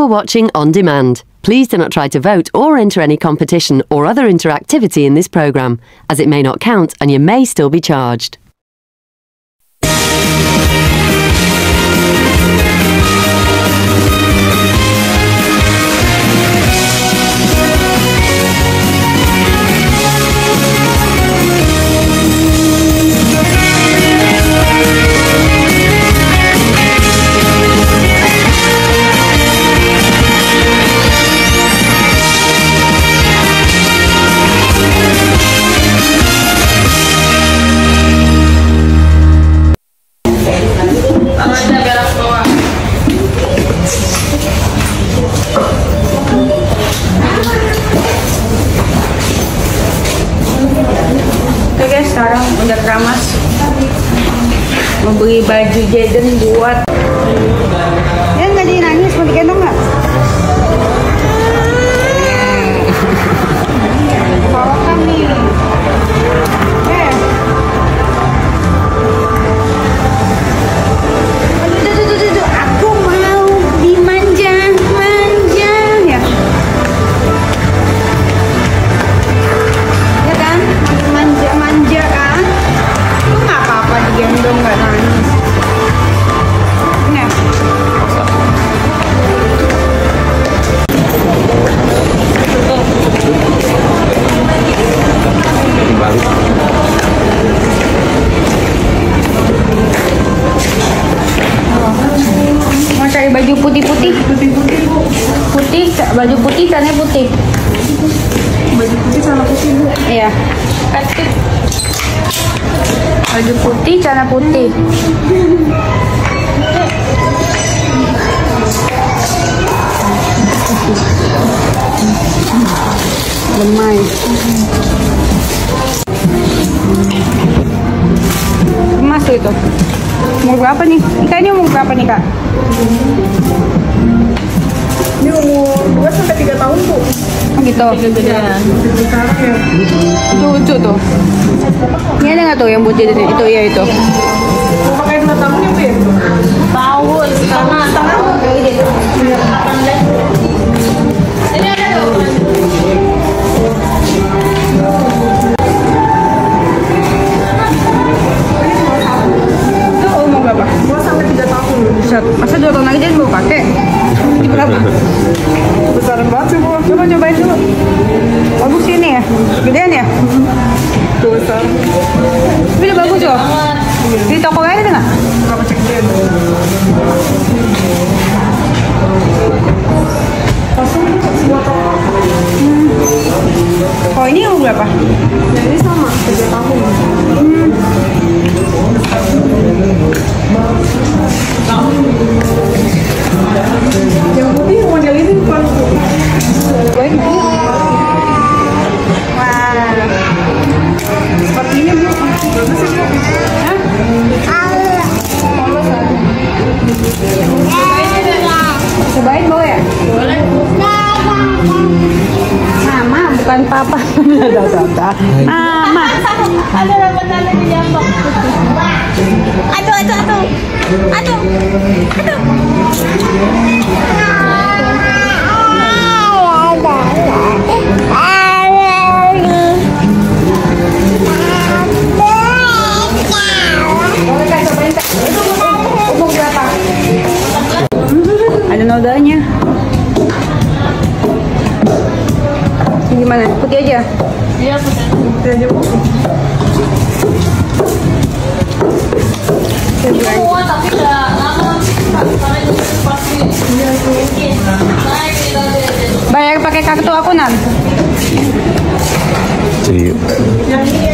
for watching On Demand. Please do not try to vote or enter any competition or other interactivity in this programme, as it may not count and you may still be charged. Sekarang udah keramas, mau beli baju Jaden buat ya nggak jadi nangis, mau digendong nggak? Bawa kami aduh, aku mau dimanja ya. Ya kan, manja kan, lu nggak apa-apa digendong nggak nangis. Nah, mau cari baju putih-putih, baju putih, celana putih. Baju putih sama putih, Bu. Iya. Baju putih, celana putih. Lemai. Emas tuh itu. Umur berapa nih? Kak, ini umur berapa nih, Kak? Ini umur 2-3 tahun, Bu. Oh gitu. Ya. Lucu tuh. Ini ada nggak tuh yang buat jadi itu? Ya itu. Mau pakai 2 tahun ya, Bu ya? Tahun karena Ini ada tuh. Itu umur berapa? 2-3 tahun. Masa 2 tahun lagi dia mau pakai? Ini berapa? Besaran banget sih, Bu. Coba cobain dulu. Bagus ini ya? Gedean ya? Tuh besar. Tapi udah bagus loh. Di toko lain ada nggak? Berapa cek dia? Langsung semua toko. Oh ini umur berapa? Ya ini sama, 3 tahun. Yang putih model ini bukan, Bu. Baik Bu. Wah. Seperti ini, Bu. Bagus sih, Bu. Hah? Cobain boleh ya? Boleh. Mama bukan papa. Mama. Ada rambut di jambak. Aduh. Umur berapa? Ada nodanya. Gimana? Putih aja? Iya, putih. Putih aja, Bu. Semua tapi udah lama. Karena itu pasti mungkin naik kita Bayar pakai kartu aku, Nan? Iya. Yang ini